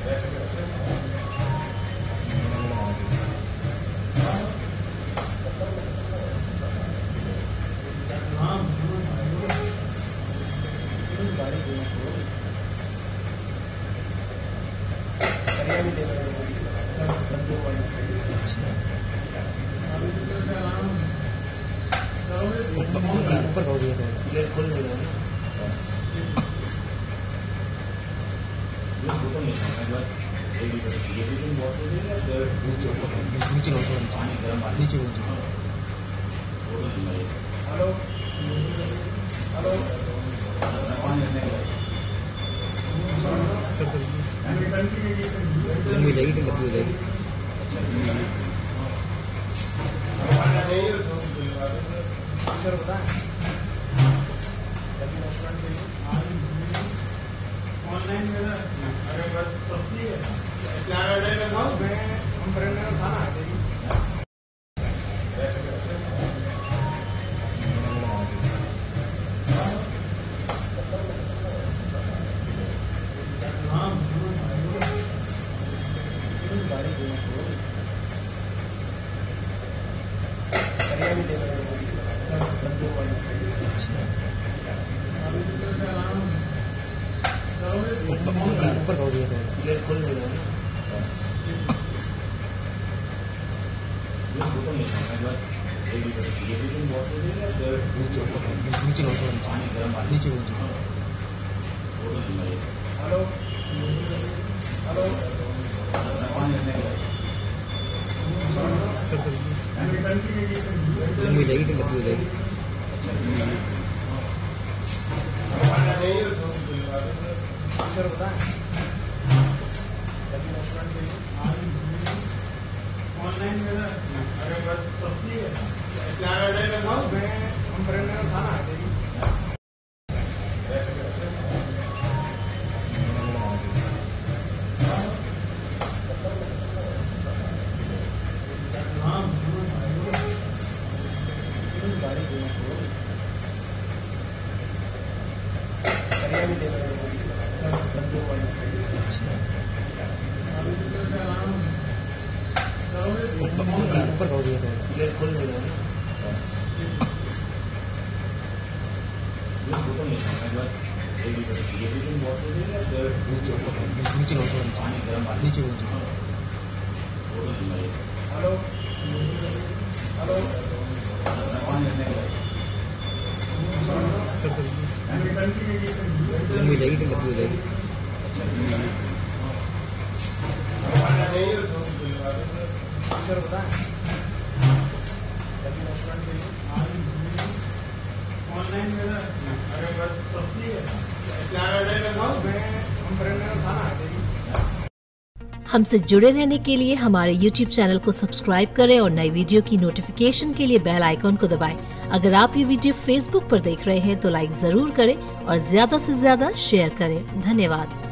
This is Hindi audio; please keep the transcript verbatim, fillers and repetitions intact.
ऊपर हो गया तो खुल नहीं रहा बस नीचे नीचे नीचे नीचे हेलो हेलो मिल जाएगी कि लगी हो जाएगी ऑनलाइन में अरे बस सस्ती है क्या लगाओ मैं हम फ्रेंड ने खाना आ जाएगी ऊपर हो गया तो खुल नहीं रहा बस नीचे नीचे नीचे नीचे हेलो हेलो मिल जाएगी कि लगी हो जाएगी ऑनलाइन में अरे बस सस्ती है क्या लगाओ मैं हम फ्रेंड ने खाना आ जाएगी ऊपर हो गया तो खुल नहीं रहा बस नीचे नीचे नीचे नीचे हेलो हेलो मिल जाएगी कि लगी हो जाएगी ऑनलाइन में अरे बस सस्ती है क्या लगाओ मैं हम फ्रेंड ने खाना आ जाएगी हमसे जुड़े रहने के लिए हमारे यूट्यूब चैनल को सब्सक्राइब करें और नई वीडियो की नोटिफिकेशन के लिए बेल आइकॉन को दबाएं। अगर आप ये वीडियो फेसबुक पर देख रहे हैं तो लाइक जरूर करें और ज्यादा से ज्यादा शेयर करें। धन्यवाद।